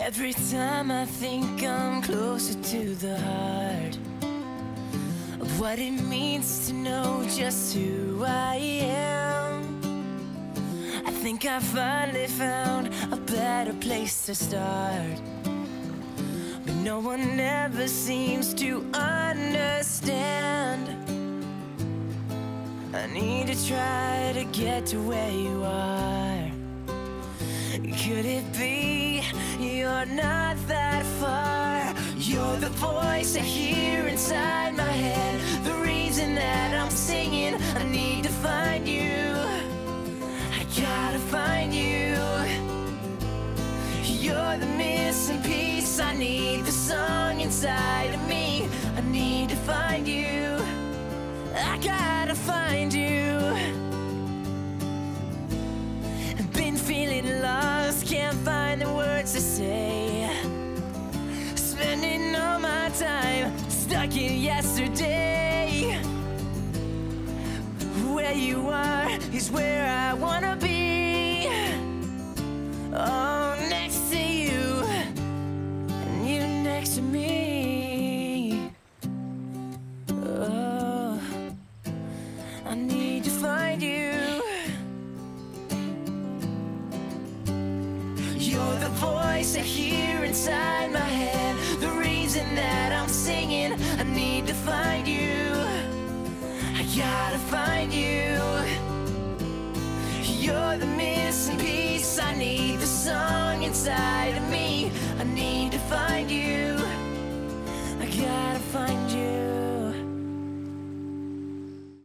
Every time I think I'm closer to the heart of what it means to know just who I am, I think I finally found a better place to start. But no one ever seems to understand. I need to try to get to where you are. Could it be you're not that far? You're the voice I hear inside my head, the reason that I'm singing. I need to find you, I gotta find you. You're the missing piece, I need the song inside of me. I need to find you, I gotta find you. Been feeling lost, can't find the words to say. Spending all my time stuck in yesterday. Where you are is where I wanna be. Oh, next to you, and you next to me. Oh, I need to find you. You're the voice I hear inside my head, the reason that I'm singing. I need to find you, I gotta find you. You're the missing piece, I need the song inside of me. I need to find you, I gotta find you.